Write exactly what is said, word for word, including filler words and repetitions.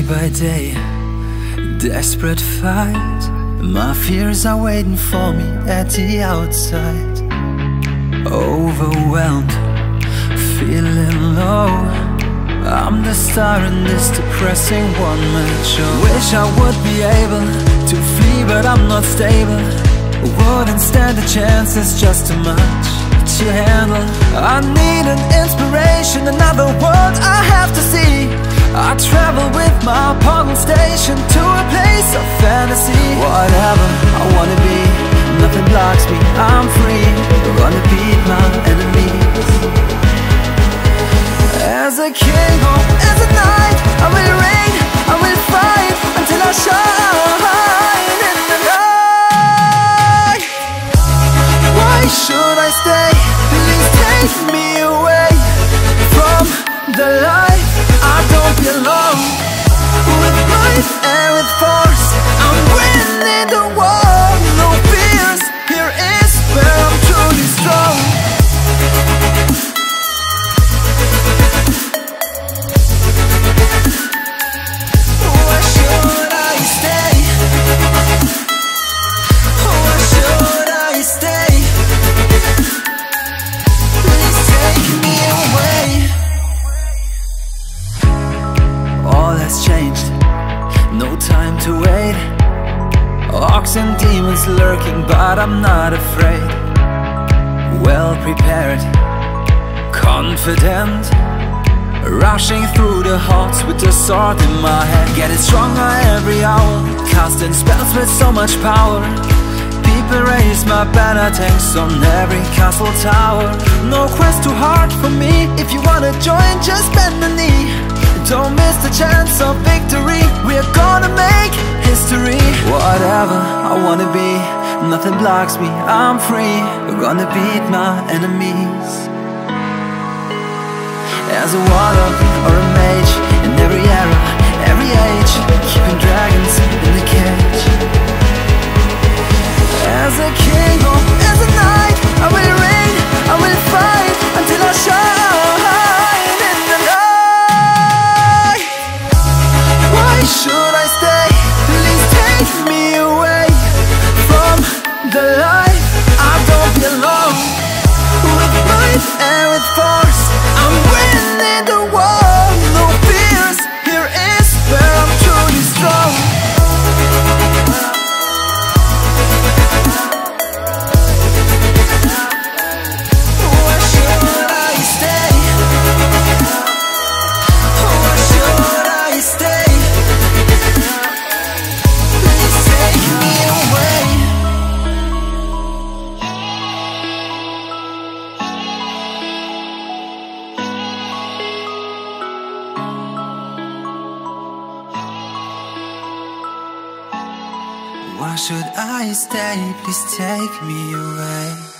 by day, desperate fight. My fears are waiting for me at the outside. Overwhelmed, feeling low. I'm the star in this depressing one-man show. Wish I would be able to flee, but I'm not stable. Wouldn't stand a chance, it's just too much to handle. I need an inspiration, another world I have to see. I travel with my puzzle station to a place of fantasy. Whatever I wanna be, nothing blocks me, I'm free. I'm gonna beat my enemies. As a king or as a knight, I will reign, I will fight until I shine in the night. Why should I stay? Please take me away from the life I don't belong. With might and with force, I'm winning the war. No fears, here is where I'm truly strong. Why should I stay? Why should I stay? Please take me away. All has changed, no time to wait. Orks and demons lurking, but I'm not afraid. Well prepared, confident, rushing through the halls with the sword in my hand. Getting stronger every hour, casting spells with so much power. People raise my banner, tanks on every castle tower. No quest too hard for me, if you wanna join, just bend the knee. Don't miss the chance of victory, we're gonna make history. Whatever I wanna be, nothing blocks me, I'm free. We're gonna beat my enemies. As a warlock or a mage, in every era, every age, keeping dragons in the cage. As a king or as a knight, I will reign, I will fight until I shine in the night. Why should I stay? Please take me away from the life I don't belong. With might and with force, I'm winning the war. No fears, here is where I'm truly strong. Why should I stay? Why should I stay? Please take me away. Why should I stay? Please take me away.